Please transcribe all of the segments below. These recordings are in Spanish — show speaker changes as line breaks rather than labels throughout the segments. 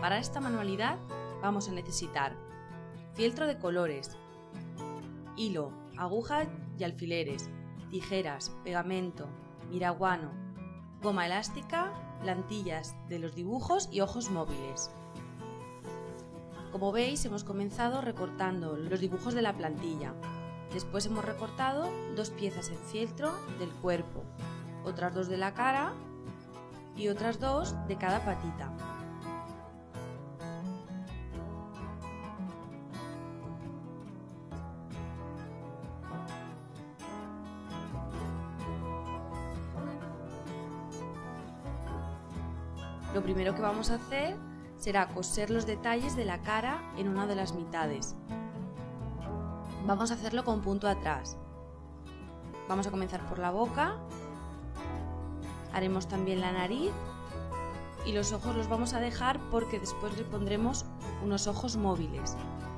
Para esta manualidad vamos a necesitar fieltro de colores, hilo, agujas y alfileres, tijeras, pegamento, miraguano, goma elástica, plantillas de los dibujos y ojos móviles. Como veis, hemos comenzado recortando los dibujos de la plantilla. Después hemos recortado 2 piezas en fieltro del cuerpo, otras 2 de la cara y otras 2 de cada patita. Lo primero que vamos a hacer será coser los detalles de la cara en una de las mitades. Vamos a hacerlo con punto atrás. Vamos a comenzar por la boca, haremos también la nariz y los ojos los vamos a dejar porque después le pondremos unos ojos móviles.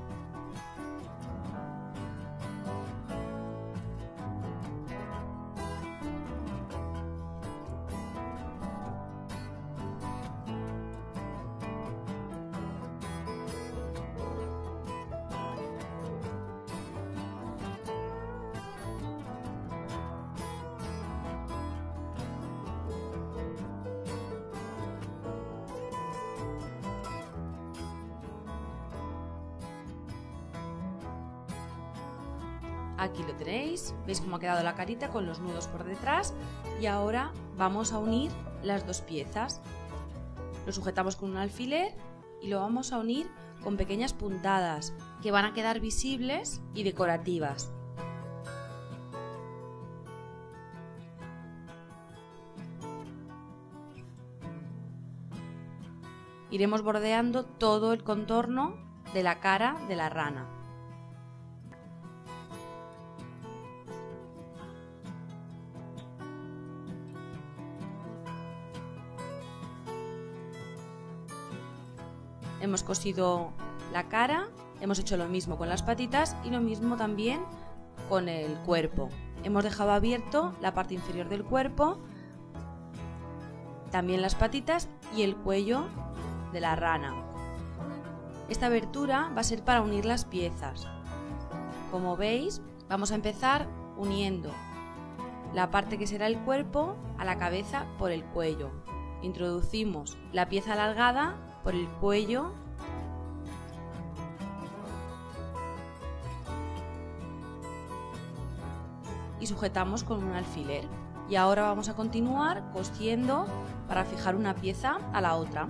Aquí lo tenéis, veis cómo ha quedado la carita con los nudos por detrás y ahora vamos a unir las 2 piezas. Lo sujetamos con un alfiler y lo vamos a unir con pequeñas puntadas que van a quedar visibles y decorativas. Iremos bordeando todo el contorno de la cara de la rana. Hemos cosido la cara, hemos hecho lo mismo con las patitas y lo mismo también con el cuerpo. Hemos dejado abierto la parte inferior del cuerpo, también las patitas y el cuello de la rana. Esta abertura va a ser para unir las piezas. Como veis, vamos a empezar uniendo la parte que será el cuerpo a la cabeza por el cuello. Introducimos la pieza alargada por el cuello y sujetamos con un alfiler. Y ahora vamos a continuar cosiendo para fijar una pieza a la otra.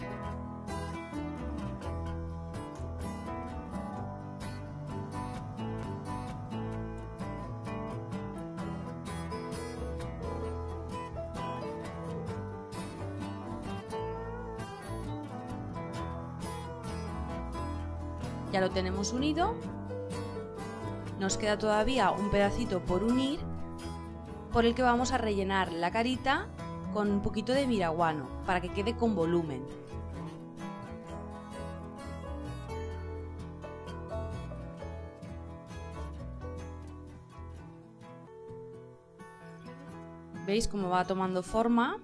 Ya lo tenemos unido, nos queda todavía un pedacito por unir por el que vamos a rellenar la carita con un poquito de miraguano para que quede con volumen. ¿Veis cómo va tomando forma?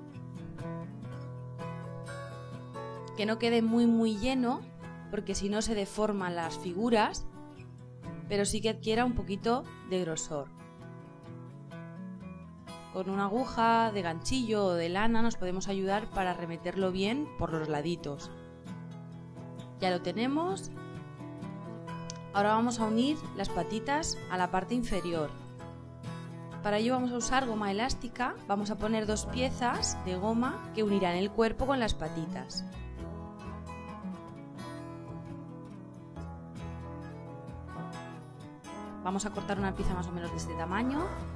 Que no quede muy lleno, porque si no se deforman las figuras, pero sí que adquiera un poquito de grosor. Con una aguja de ganchillo o de lana nos podemos ayudar para remeterlo bien por los laditos. Ya lo tenemos. Ahora vamos a unir las patitas a la parte inferior. Para ello vamos a usar goma elástica. Vamos a poner 2 piezas de goma que unirán el cuerpo con las patitas. Vamos a cortar una pieza más o menos de este tamaño.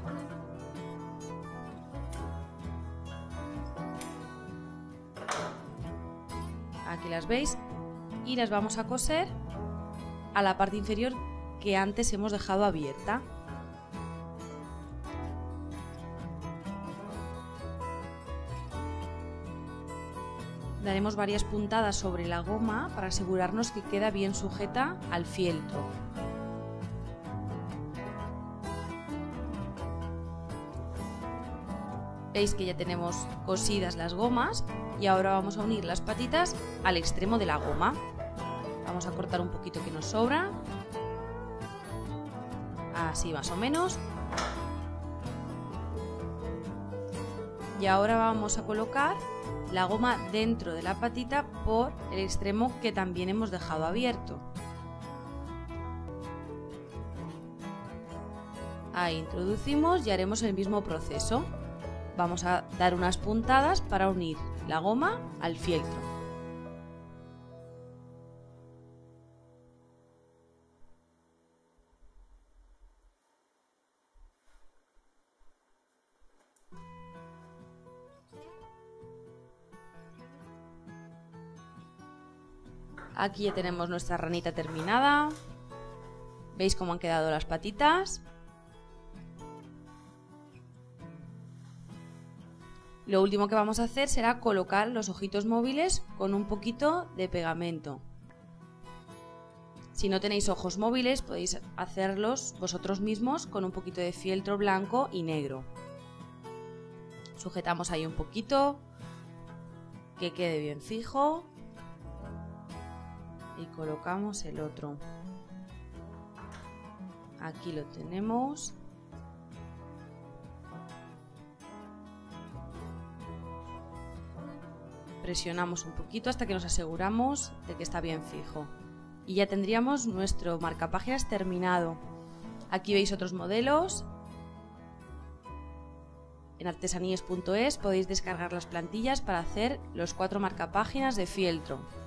Aquí las veis y las vamos a coser a la parte inferior que antes hemos dejado abierta. Daremos varias puntadas sobre la goma para asegurarnos que queda bien sujeta al fieltro. Veis que ya tenemos cosidas las gomas y ahora vamos a unir las patitas al extremo de la goma. Vamos a cortar un poquito que nos sobra, así más o menos. Y ahora vamos a colocar la goma dentro de la patita por el extremo que también hemos dejado abierto. Ahí introducimos y haremos el mismo proceso. Vamos a dar unas puntadas para unir la goma al fieltro. Aquí ya tenemos nuestra ranita terminada. ¿Veis cómo han quedado las patitas? Lo último que vamos a hacer será colocar los ojitos móviles con un poquito de pegamento. Si no tenéis ojos móviles, podéis hacerlos vosotros mismos con un poquito de fieltro blanco y negro. Sujetamos ahí un poquito, que quede bien fijo. Y colocamos el otro. Aquí lo tenemos. Presionamos un poquito hasta que nos aseguramos de que está bien fijo. Y ya tendríamos nuestro marcapáginas terminado. Aquí veis otros modelos. En artesanías.es podéis descargar las plantillas para hacer los 4 marcapáginas de fieltro.